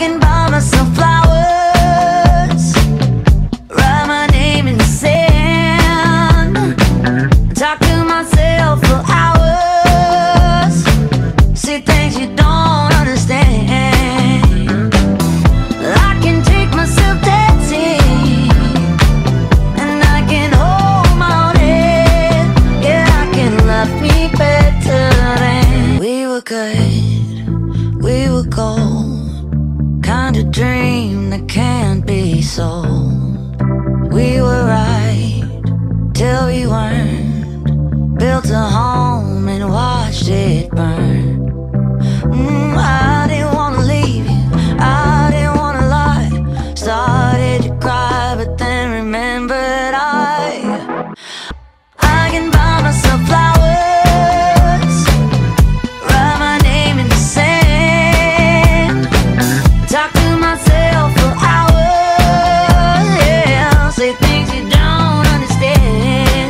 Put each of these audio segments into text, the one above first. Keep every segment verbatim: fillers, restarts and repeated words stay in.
can buy myself flowers, write my name in the sand, talk to myself for hours, see things you don't understand. I can take myself dancing, and I can hold my own head. Yeah, I can love me better than we were good, we were gold, kind of dream that can't be sold. We were right till we weren't, built a home and watched it burn. mm, I didn't wanna leave you, I didn't wanna lie. Started to cry, but then remembered I I can buy myself flowers, write my name in the sand, talk to myself for hours, yeah, say things you don't understand.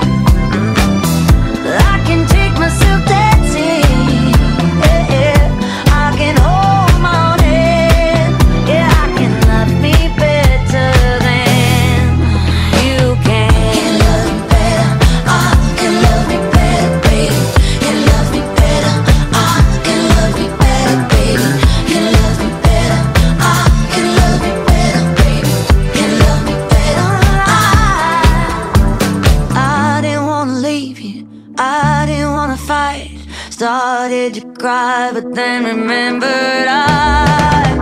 I can take myself dancing, yeah, yeah. I can hold my own head, yeah, I can love me better than you can. Can love me better, I can love me better, baby. Can love me better, I can love me better, baby. Can love me better, I can love me better, baby. Can love me better, I I didn't wanna leave you, I didn't wanna fight. Started to cry, but then remembered I